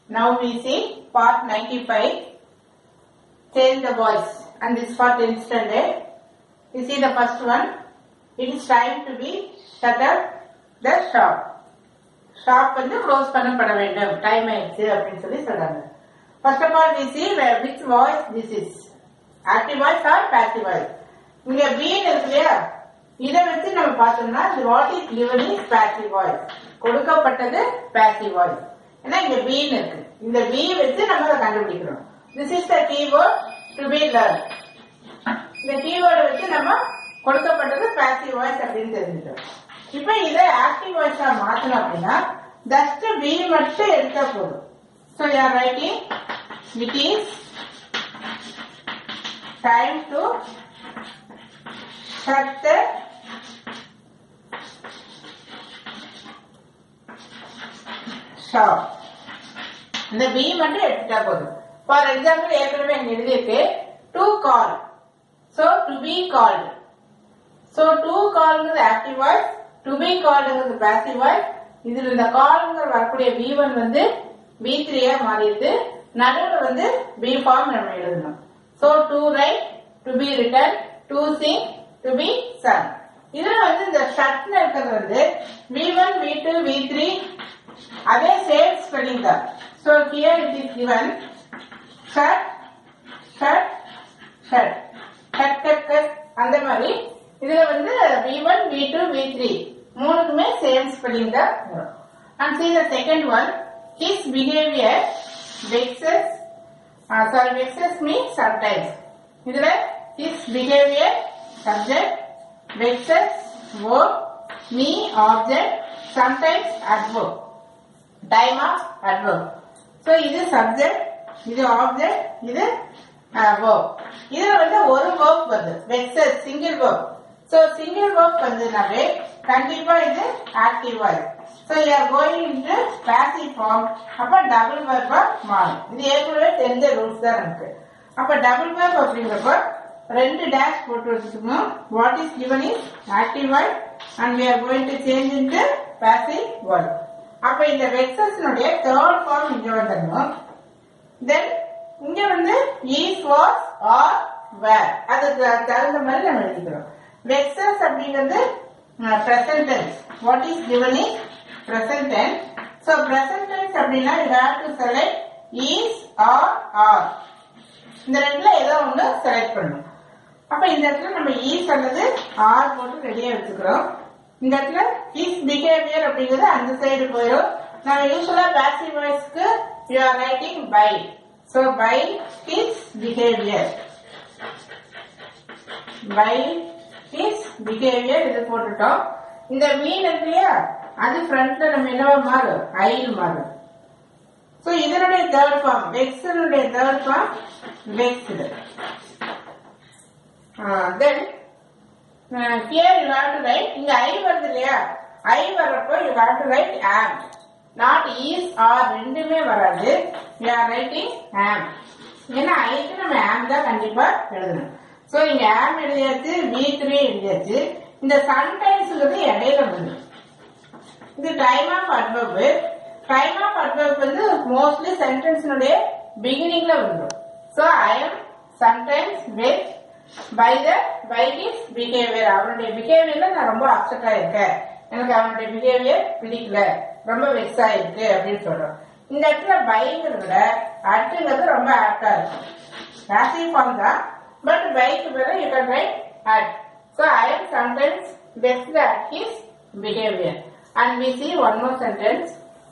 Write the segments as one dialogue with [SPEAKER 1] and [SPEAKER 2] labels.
[SPEAKER 1] Now we see part 95. Change the voice. And this for 10th standard. You see the first one. It is time to be shut up the shop. Shop வந்து close பண்ணப்பட வேண்டும். Time ஆயிடுச்சு அப்படின்னு சொல்லி சொல்றாங்க. First of all we see which voice this is. Active voice or passive voice. இங்க being இருக்கு இல்லையா? இதை வச்சு நம்ம பார்த்தோம்னா what is given is passive voice. கொடுக்கப்பட்டது passive voice. ஏன்னா இங்க being இருக்கு. இந்த be வச்சு நம்ம அதை கண்டுபிடிக்கிறோம். This is the keyword to be learned. இந்த keyword வச்சு நம்ம கொடுக்கப்பட்டது passive voice அப்படின்னு தெரிஞ்சுட்டோம். இப்ப இதை ஆக்டிவ் வாய்ஸா மாத்தணும் அப்படின்னா just be மட்டும் எடுத்தா போதும். So you are writing it is time to shut the shop. இந்த be மட்டும் எடுத்தா போதும். For example ஏற்கனவே இங்க எழுதியிருக்கு to call. So to be called. So to call is active voice. To be called is passive voice. இதில் இந்த கால்ங்கிற வரக்கூடிய V1 வந்து V3 மாறிட்டு நடுவில் வந்து B form நம்ம எழுதணும். So to write, to be written, to sing, to be sung. இதுல வந்து இந்த shut இருக்கிறது வந்து V1, V2, V3 அதே same spelling தான். So here it is given shut, shut, shut, shut, shut, shut அந்த மாதிரி இதுல வந்து V1, V2, V3 மூணுக்குமே same spelling தான் வரும். And see the second one, his behavior vexes means sometimes. இதுல his behavior subject, vexes verb, me object, sometimes adverb, time of adverb. So இது subject, இது object, இது verb. இதுல வந்து ஒரு verb வருது, vexes single verb. So single verb வந்ததுனாவே கண்டிப்பா இது active voice. So you are going into passive form. அப்ப double verb மாறும். இது ஏற்கனவே தெரிஞ்ச ரூல்ஸ் தான் இருக்கு. அப்ப double verb அப்படிங்கறப்ப ரெண்டு dash போட்டு வச்சுக்கணும். What is given is active voice and we are going to change into passive voice. அப்ப இந்த vexes உடைய third form இங்க வந்துடணும். Then இங்க வந்து is, was or were அதுக்கு தகுந்த மாதிரி நம்ம எழுதிக்கிறோம். Vexes அப்படிங்கிறது present tense. What is given is present tense. So present tense அப்படின்னா you have to select is or are. இந்த ரெண்டுல ஏதோ ஒன்று செலக்ட் பண்ணணும். அப்ப இந்த இடத்துல நம்ம is அல்லது are போட்டு ரெடியா வச்சுக்கிறோம். இந்த இடத்துல his behavior அப்படிங்கிறது அந்த சைடு போயிடும். நம்ம யூஸ்வலா passive voiceக்கு you are writing by. So by his behavior. By his behavior இது போட்டுட்டோம். இந்த மீன் இருக்கு இல்லையா அது ஃப்ரண்ட்ல நம்ம என்னவா மாறும் ஐல் மாறும். சோ இதனுடைய தேர்ட் ஃபார்ம் வெக்ஸனுடைய third form vexed. Then here you have to write இங்க ஐ வருது இல்லையா ஐ வரப்போ you have to write am. Not is or ரெண்டுமே வராது. You are writing am. ஏன்னா ஐக்கு நம்ம am தான் கண்டிப்பா எழுதணும். சோ இங்க am எழுதியாச்சு V3 எழுதியாச்சு. இந்த சம்டைம்ஸ்ங்கிறது இடையில வருது. இது time of adverb. Time of adverb வந்து மோஸ்ட்லி சென்டென்ஸ்னுடைய பிகினிங்ல வந்துடும். So I am sometimes vexed by his behaviour. அவனுடைய பிஹேவியர்ல நான் ரொம்ப அப்செட் ஆயிருக்கேன், எனக்கு அவனுடைய பிஹேவியர் பிடிக்கல, ரொம்ப வெக்ஸ் ஆயிருக்கு அப்படின்னு சொல்றோம். இந்த இடத்துல பைங்கிறத விட அட்டுங்கிறது ரொம்ப ஆப்டா இருக்கும். பாசிவ் ஃபார்ம் தான், but பைக்கு பதிலா you can write at. So I am sometimes vexed at his behavior. And we see one more sentence.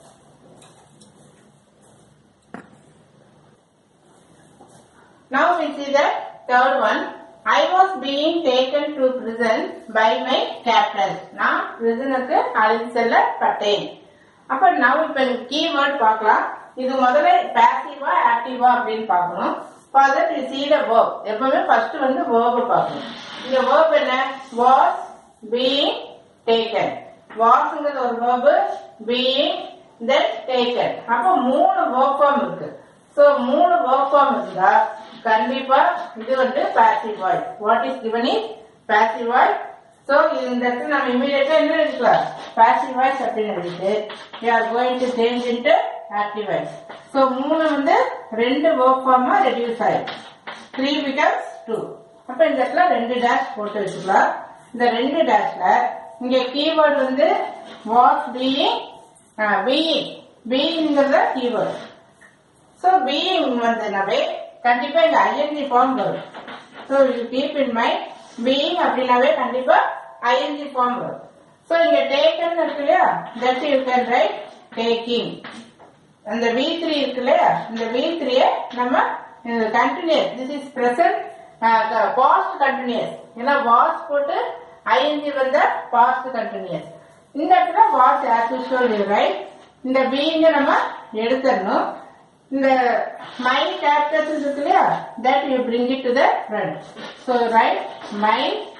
[SPEAKER 1] Now we see the third one. I was being taken to prison by my captain. நான் பிரிசனுக்கு அழைத்து செல்லப்பட்டேன். அப்ப now இப்ப keyword பார்க்கலாம். இது முதல்ல பாசிவா ஆக்டிவா அப்படின்னு பார்க்கணும். For that we see the verb. எப்பவுமே ஃபர்ஸ்ட் வந்து verb பார்க்கணும். இந்த verb என்ன? Was being taken. wasங்கிறது ஒரு verb, being then taken. அப்ப மூணு verb form இருக்கு. So மூணு verb form இருந்தா கண்டிப்பா இது வந்து passive voice. What is given is passive voice. So இந்த இடத்துல நம்ம immediately என்ன எழுதிக்கலாம்? Passive voice அப்படின்னு எழுதிட்டு we are going to change into active voice. So 3 வந்து 2 verb form reduce ஆயிடும். 3 becomes 2. அப்ப இந்த இடத்துல 2 dash போட்டு வச்சுக்கலாம். இந்த 2 dashல இங்க keyword வந்து was being beingங்கறத keyword. So being வந்துனாவே கண்டிப்பா இந்த ing form வரும். So you keep in mind being அப்படினாவே கண்டிப்பா ing form வரும். So இங்க taken இருக்குல்லையா, that you can write taking. அந்த V3 இருக்குல்லையா, இந்த V3 நம்ம continuous, this is present past continuous. ஏன்னா was போட்டு ing வந்த past continuous. இந்த இடத்துல was as usual you write. இந்த being நம்ம எடுத்துறணும். இந்த my characters இருக்குல்லையா, that you bring it to the front. So write my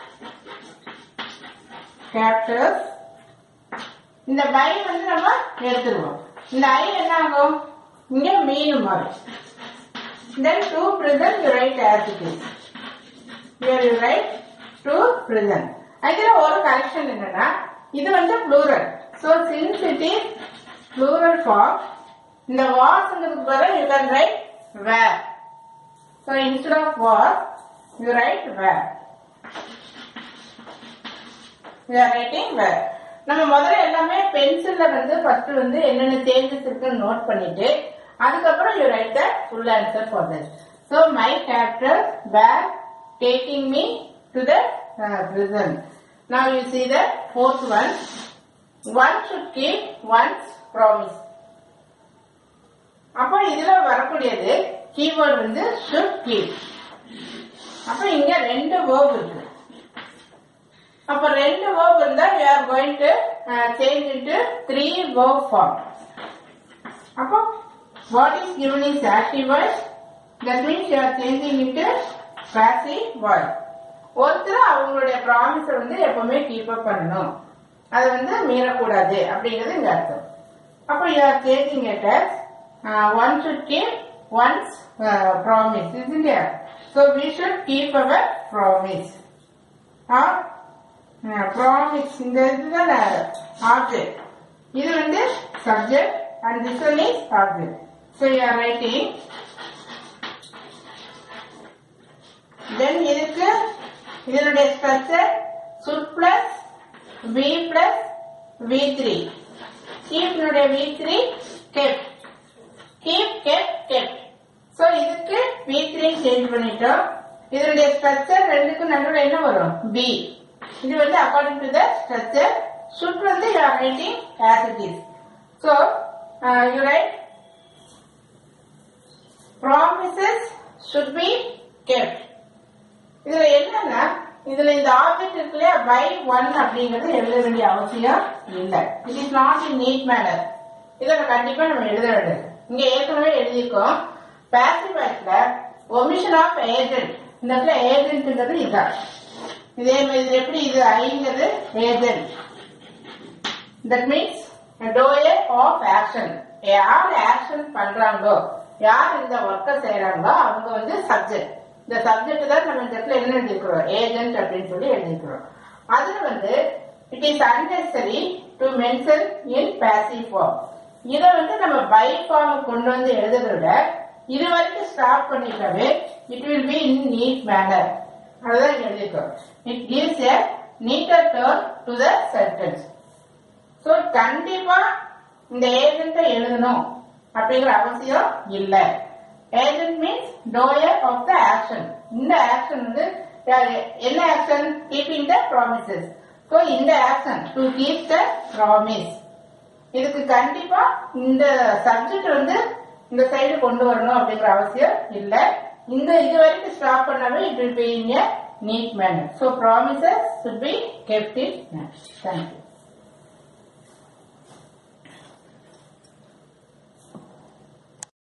[SPEAKER 1] characters. இந்த my வந்து நம்ம எடுத்துருவோம். இந்த I என்ன ஆகும், இங்க மீன் மாறும். Then to present you write as it is. Here you write to present. இதுல ஒரு கரெக்ஷன் என்னன்னா, இது வந்து plural. So since it is plural form, இந்த wasங்கிறதுக்கு பதிலா you can write were. So instead of was, you write were. You are writing were. நம்ம முதல்ல எல்லாமே பென்சில்ல வந்து ஃபர்ஸ்ட் வந்து என்னென்ன சேஞ்சஸ் இருக்குன்னு நோட் பண்ணிட்டு அதுக்கப்புறம் you write the full answer for this. So my character were taking me to the prison. Now you see the fourth one. One should keep one's promise. அப்ப இதுல வரக்கூடியது keyword வந்து should keep. அப்ப இங்க 2 verb இருக்கு. அப்ப 2 verb இருந்தா we are going to change into 3 verb form. அப்ப what is given is active voice. That means you are changing into passive voice. ஒருத்தர் அவங்களுடைய ப்ராமிஸ வந்து எப்பவுமே கீப் அப் பண்ணணும், அது வந்து மீறக்கூடாது அப்படிங்கிறது இந்த அர்த்தம். அப்ப you are changing it as one should keep one's promise, isn't it? So we should keep our promise. Promise இந்த இதுதான் object. இது வந்து subject and this one is object. So you are writing. Then இதுக்கு இதனுடைய structure should plus be plus V3. Keep னுடைய V3 kept. Keep kept kept. So இதுக்கு V3 change பண்ணிட்டோம். இதனுடைய structure ரெண்டுக்கு நடுவுல என்ன வரும், B. இது வந்து according to the structure. Should வந்து you are writing as it is. So you write promises should be kept. இதுல என்னன்னா, இதுல இந்த ஆப்ஜெக்ட் இருக்குல்லையா by one அப்படிங்கிறது எழுத வேண்டிய அவசியம் இல்லை. It is not in neat manner. இதை கண்டிப்பா நம்ம எழுத வேண்டும். இங்க ஏற்கனவே எழுதியிருக்கோம் passive voiceல omission of agent. இந்த இடத்துல agentங்கிறது இதுதான். இதே மாதிரி எப்படி இது ஐங்கிறது agent. That means a doer of action. யார் ஆக்ஷன் பண்றாங்களோ, யார் இந்த ஒர்க்கை செய்யறாங்களோ அவங்க வந்து சப்ஜெக்ட். இந்த சப்ஜெக்ட் தான் நம்ம இந்த இடத்துல என்ன எழுதிக்கிறோம், ஏஜென்ட் அப்படின்னு சொல்லி எழுதிக்கிறோம். அதுல வந்து it is unnecessary to mention in passive form. இதை வந்து நம்ம பை ஃபார்ம் கொண்டு வந்து எழுதுறத விட இது வரைக்கும் ஸ்டாப் பண்ணிட்டாவே it will be in neat manner. அதுதான் எழுதிக்கிறோம். It gives a neater turn to the sentence. So கண்டிப்பா இந்த ஏஜென்ட்டை எழுதணும் அப்படிங்கிற அவசியம் இல்லை. Agent means doer of the action. இந்த ஆக்ஷன் வந்து என்ன action, keeping the promises. So இந்த action to keep the promise, இதுக்கு கண்டிப்பா இந்த சப்ஜெக்ட் வந்து இந்த சைடு கொண்டு வரணும் அப்படிங்கிற அவசியம் இல்லை. இந்த இது வரைக்கும் ஸ்டாப் பண்ணாவே it will be in a neat manner. So promises should be kept in. Thank you.